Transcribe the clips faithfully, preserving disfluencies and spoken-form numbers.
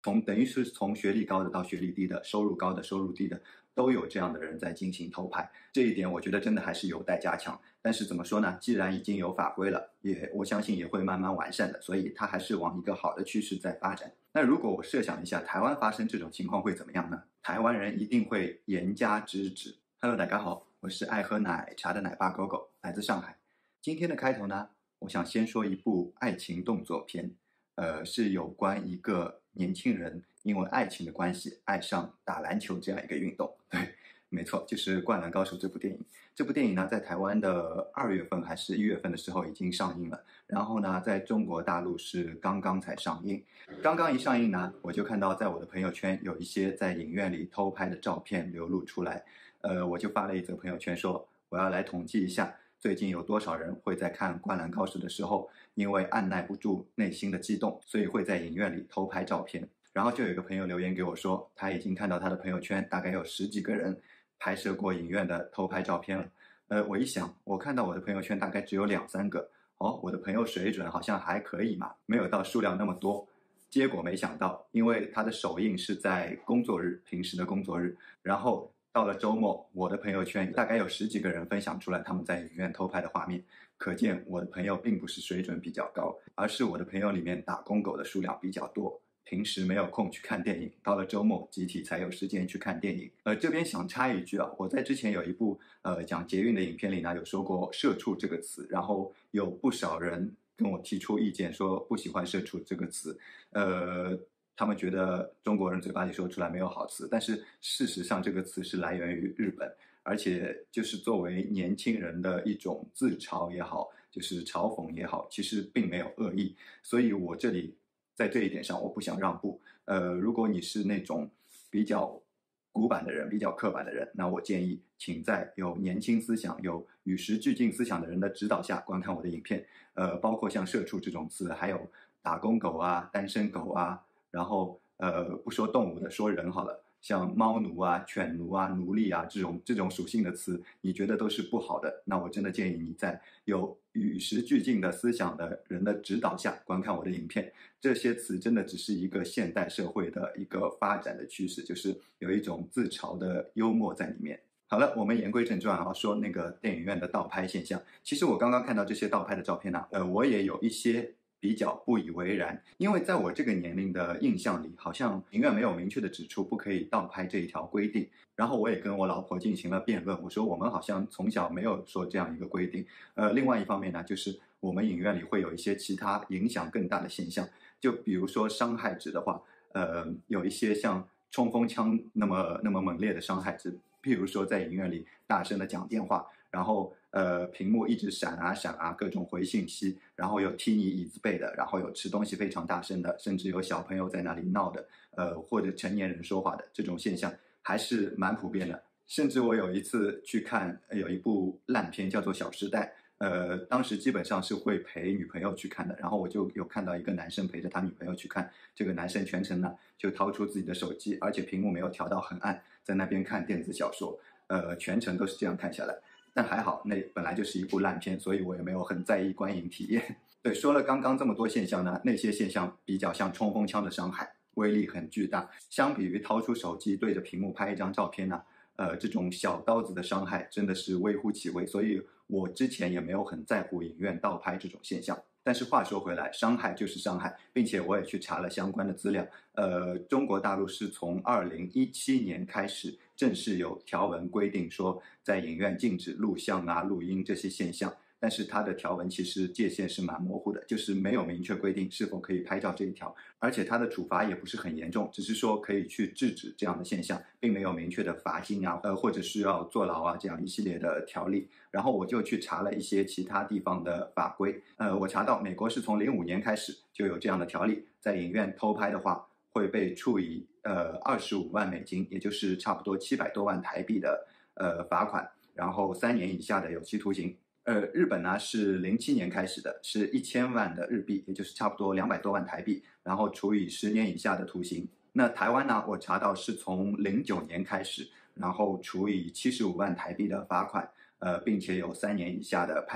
从等于是从学历高的到学历低的，收入高的收入低的，都有这样的人在进行偷拍。这一点我觉得真的还是有待加强。但是怎么说呢？既然已经有法规了，也我相信也会慢慢完善的，所以它还是往一个好的趋势在发展。那如果我设想一下，台湾发生这种情况会怎么样呢？台湾人一定会严加制止。Hello， 大家好，我是爱喝奶茶的奶爸狗狗，来自上海。今天的开头呢，我想先说一部爱情动作片，呃，是有关一个年轻人因为爱情的关系爱上打篮球这样一个运动。对，没错，就是《灌篮高手》这部电影。这部电影呢，在台湾的二月份还是一月份的时候已经上映了，然后呢，在中国大陆是刚刚才上映。刚刚一上映呢，我就看到在我的朋友圈有一些在影院里偷拍的照片流露出来，呃，我就发了一则朋友圈说，我要来统计一下，最近有多少人会在看《灌篮高手》的时候，因为按耐不住内心的激动，所以会在影院里偷拍照片。然后就有一个朋友留言给我说，他已经看到他的朋友圈大概有十几个人拍摄过影院的偷拍照片了。呃，我一想，我看到我的朋友圈大概只有两三个，哦，我的朋友水准好像还可以嘛，没有到数量那么多。结果没想到，因为他的首映是在工作日，平时的工作日，然后到了周末，我的朋友圈大概有十几个人分享出来他们在影院偷拍的画面，可见我的朋友并不是水准比较高，而是我的朋友里面打工狗的数量比较多，平时没有空去看电影，到了周末集体才有时间去看电影。呃，这边想插一句啊，我在之前有一部呃讲捷运的影片里呢，有说过社畜这个词，然后有不少人跟我提出意见说不喜欢社畜这个词，呃。他们觉得中国人嘴巴里说出来没有好词，但是事实上这个词是来源于日本，而且就是作为年轻人的一种自嘲也好，就是嘲讽也好，其实并没有恶意。所以我这里在这一点上我不想让步。呃，如果你是那种比较古板的人，比较刻板的人，那我建议请在有年轻思想、有与时俱进思想的人的指导下观看我的影片。呃，包括像社畜这种词，还有打工狗啊、单身狗啊，然后呃不说动物的，说人好了，像猫奴啊、犬奴啊、奴隶啊这种这种属性的词，你觉得都是不好的，那我真的建议你在有与时俱进的思想的人的指导下观看我的影片。这些词真的只是一个现代社会的一个发展的趋势，就是有一种自嘲的幽默在里面。好了，我们言归正传啊，说那个电影院的盗拍现象。其实我刚刚看到这些盗拍的照片呢、啊，呃，我也有一些比较不以为然，因为在我这个年龄的印象里，好像影院没有明确的指出不可以盗拍这一条规定。然后我也跟我老婆进行了辩论，我说我们好像从小没有说这样一个规定。呃，另外一方面呢，就是我们影院里会有一些其他影响更大的现象，就比如说伤害值的话，呃，有一些像冲锋枪那么那么猛烈的伤害值，譬如说在影院里大声的讲电话，然后呃屏幕一直闪啊闪啊，各种回信息，然后有踢你椅子背的，然后有吃东西非常大声的，甚至有小朋友在那里闹的，呃或者成年人说话的，这种现象还是蛮普遍的。甚至我有一次去看有一部烂片叫做《小时代》，呃，当时基本上是会陪女朋友去看的，然后我就有看到一个男生陪着他女朋友去看，这个男生全程呢就掏出自己的手机，而且屏幕没有调到很暗，在那边看电子小说，呃，全程都是这样看下来。但还好，那本来就是一部烂片，所以我也没有很在意观影体验。对，说了刚刚这么多现象呢，那些现象比较像冲锋枪的伤害，威力很巨大，相比于掏出手机对着屏幕拍一张照片呢，呃，这种小刀子的伤害真的是微乎其微，所以我之前也没有很在乎影院盗拍这种现象。但是话说回来，伤害就是伤害，并且我也去查了相关的资料。呃，中国大陆是从二零一七年开始正式有条文规定说，在影院禁止录像啊、录音这些现象。但是它的条文其实界限是蛮模糊的，就是没有明确规定是否可以拍照这一条，而且它的处罚也不是很严重，只是说可以去制止这样的现象，并没有明确的罚金啊，呃或者是要坐牢啊这样一系列的条例。然后我就去查了一些其他地方的法规，呃，我查到美国是从零五年开始就有这样的条例，在影院偷拍的话会被处以呃二十五万美金，也就是差不多七百多万台币的呃罚款，然后三年以下的有期徒刑。呃，日本呢是零七年开始的，是一千万的日币，也就是差不多两百多万台币，然后处以十年以下的徒刑。那台湾呢，我查到是从零九年开始，然后处以七十五万台币的罚款，呃，并且有三年以下的判刑。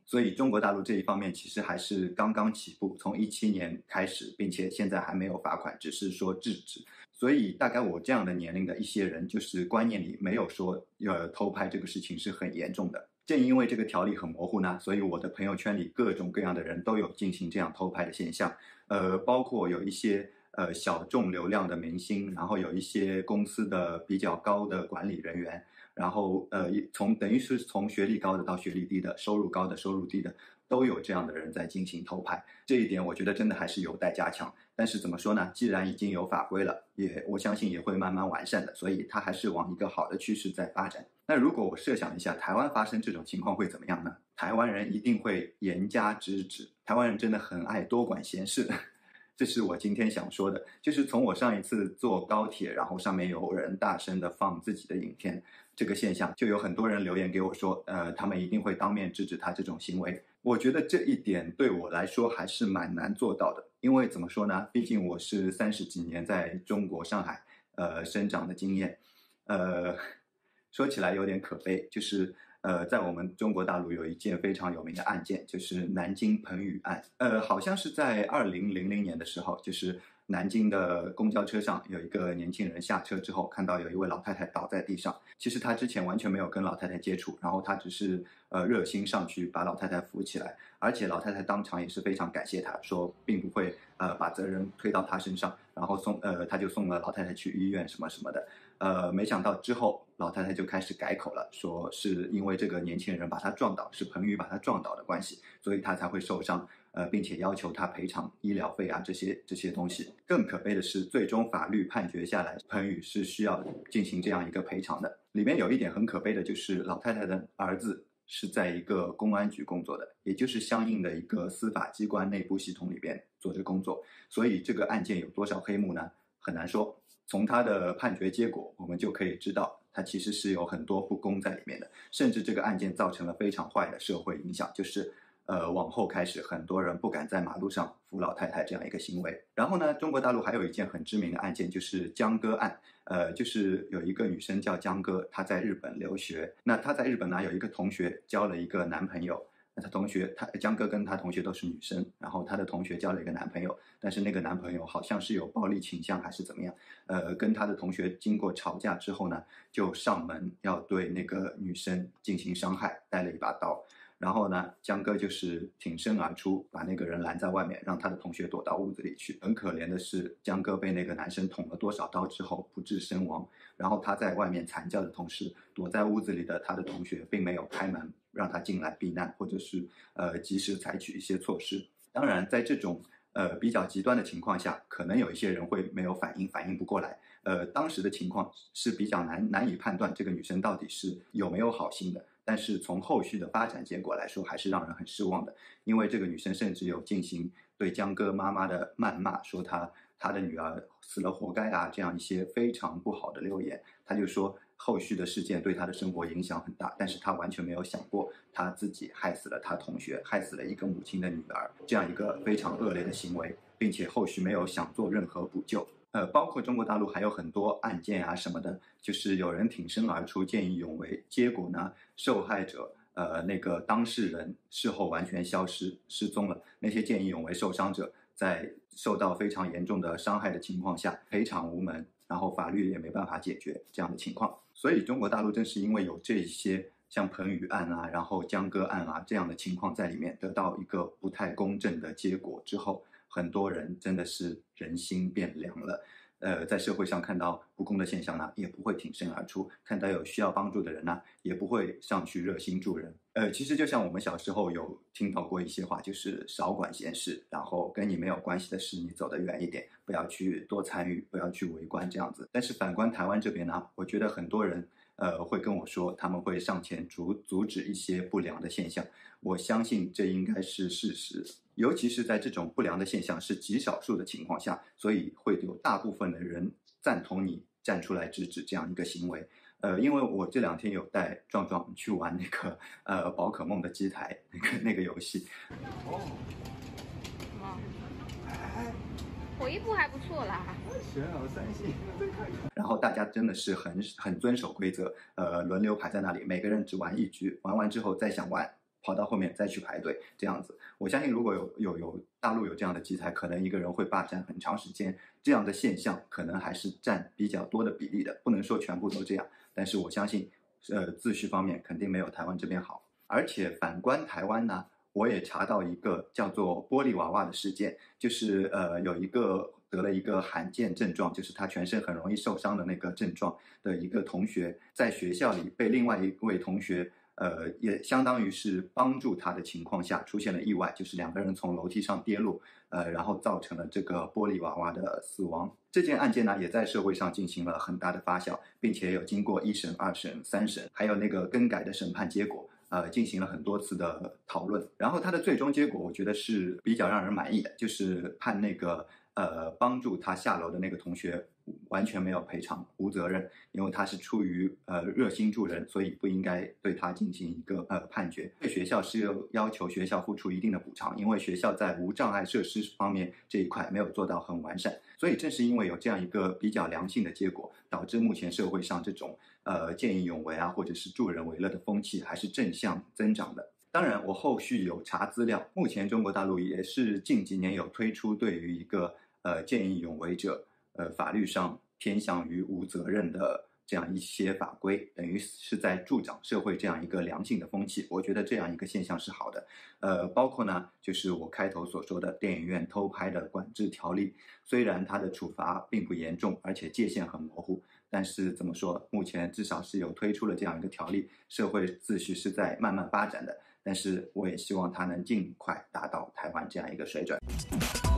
所以中国大陆这一方面其实还是刚刚起步，从一七年开始，并且现在还没有罚款，只是说制止。所以大概我这样的年龄的一些人，就是观念里没有说呃偷拍这个事情是很严重的。正因为这个条例很模糊呢，所以我的朋友圈里各种各样的人都有进行这样偷拍的现象，呃，包括有一些呃小众流量的明星，然后有一些公司的比较高的管理人员，然后呃从等于是从学历高的到学历低的，收入高的收入低的，都有这样的人在进行偷拍。这一点我觉得真的还是有待加强。但是怎么说呢？既然已经有法规了，也我相信也会慢慢完善的，所以它还是往一个好的趋势在发展。那如果我设想一下，台湾发生这种情况会怎么样呢？台湾人一定会严加制止。台湾人真的很爱多管闲事。这是我今天想说的，就是从我上一次坐高铁，然后上面有人大声的放自己的影片，这个现象就有很多人留言给我说，呃，他们一定会当面制止他这种行为。我觉得这一点对我来说还是蛮难做到的，因为怎么说呢？毕竟我是三十几年在中国上海呃生长的经验，呃，说起来有点可悲，就是呃，在我们中国大陆有一件非常有名的案件，就是南京彭宇案。呃，好像是在二零零零年的时候，就是南京的公交车上有一个年轻人下车之后，看到有一位老太太倒在地上。其实他之前完全没有跟老太太接触，然后他只是呃热心上去把老太太扶起来，而且老太太当场也是非常感谢他，说并不会呃把责任推到他身上，然后送呃他就送了老太太去医院什么什么的。呃，没想到之后老太太就开始改口了，说是因为这个年轻人把他撞倒，是彭宇把他撞倒的关系，所以他才会受伤，呃，并且要求他赔偿医疗费啊这些这些东西。更可悲的是，最终法律判决下来，彭宇是需要进行这样一个赔偿的。里面有一点很可悲的就是，老太太的儿子是在一个公安局工作的，也就是相应的一个司法机关内部系统里边做着工作，所以这个案件有多少黑幕呢？很难说。从他的判决结果，我们就可以知道，他其实是有很多不公在里面的，甚至这个案件造成了非常坏的社会影响，就是呃，往后开始很多人不敢在马路上扶老太太这样一个行为。然后呢，中国大陆还有一件很知名的案件，就是江歌案。呃，就是有一个女生叫江歌，她在日本留学，那她在日本呢有一个同学交了一个男朋友。那她同学，她江歌跟她同学都是女生，然后她的同学交了一个男朋友，但是那个男朋友好像是有暴力倾向还是怎么样，呃，跟她的同学经过吵架之后呢，就上门要对那个女生进行伤害，带了一把刀。然后呢，江歌就是挺身而出，把那个人拦在外面，让他的同学躲到屋子里去。很可怜的是，江歌被那个男生捅了多少刀之后不治身亡。然后他在外面惨叫的同时，躲在屋子里的他的同学并没有开门让他进来避难，或者是呃及时采取一些措施。当然，在这种呃比较极端的情况下，可能有一些人会没有反应，反应不过来。呃，当时的情况是比较难难以判断这个女生到底是有没有好心的。但是从后续的发展结果来说，还是让人很失望的，因为这个女生甚至有进行对江歌妈妈的谩骂，说她她的女儿死了活该啊，这样一些非常不好的留言。她就说后续的事件对她的生活影响很大，但是她完全没有想过她自己害死了她同学，害死了一个母亲的女儿，这样一个非常恶劣的行为，并且后续没有想做任何补救。呃，包括中国大陆还有很多案件啊什么的，就是有人挺身而出，见义勇为，结果呢，受害者呃那个当事人事后完全消失失踪了，那些见义勇为受伤者在受到非常严重的伤害的情况下赔偿无门，然后法律也没办法解决这样的情况。所以中国大陆正是因为有这些像彭宇案啊，然后江歌案啊这样的情况在里面，得到一个不太公正的结果之后，很多人真的是人心变凉了。呃，在社会上看到不公的现象呢，也不会挺身而出；看到有需要帮助的人呢，也不会上去热心助人。呃，其实就像我们小时候有听到过一些话，就是少管闲事，然后跟你没有关系的事，你走得远一点，不要去多参与，不要去围观这样子。但是反观台湾这边呢，我觉得很多人呃会跟我说，他们会上前阻阻止一些不良的现象。我相信这应该是事实。尤其是在这种不良的现象是极少数的情况下，所以会有大部分的人赞同你站出来制止这样一个行为。呃，因为我这两天有带壮壮去玩那个呃宝可梦的机台那个那个游戏。 哦，哇，哎，回复还不错啦。 选好三星，然后大家真的是很很遵守规则，呃，轮流排在那里，每个人只玩一局，玩完之后再想玩跑到后面再去排队这样子。我相信如果有有有大陆有这样的机台，可能一个人会霸占很长时间，这样的现象可能还是占比较多的比例的，不能说全部都这样，但是我相信呃秩序方面肯定没有台湾这边好。而且反观台湾呢，我也查到一个叫做玻璃娃娃的事件，就是呃有一个得了一个罕见症状，就是他全身很容易受伤的那个症状的一个同学，在学校里被另外一位同学呃也相当于是帮助他的情况下出现了意外，就是两个人从楼梯上跌落，呃然后造成了这个玻璃娃娃的死亡。这件案件呢也在社会上进行了很大的发酵，并且有经过一审、二审、三审，还有那个更改的审判结果。呃，进行了很多次的讨论，然后它的最终结果，我觉得是比较让人满意的，就是判那个呃帮助他下楼的那个同学完全没有赔偿，无责任，因为他是出于呃热心助人，所以不应该对他进行一个呃判决。对学校是有要求学校付出一定的补偿，因为学校在无障碍设施方面这一块没有做到很完善，所以正是因为有这样一个比较良性的结果，导致目前社会上这种呃见义勇为啊，或者是助人为乐的风气还是正向增长的。当然我后续有查资料，目前中国大陆也是近几年有推出对于一个呃见义勇为者呃法律上偏向于无责任的这样一些法规，等于是在助长社会这样一个良性的风气，我觉得这样一个现象是好的。呃，包括呢，就是我开头所说的电影院偷拍的管制条例，虽然它的处罚并不严重，而且界限很模糊，但是怎么说，目前至少是有推出了这样一个条例，社会秩序是在慢慢发展的，但是我也希望它能尽快达到台湾这样一个水准。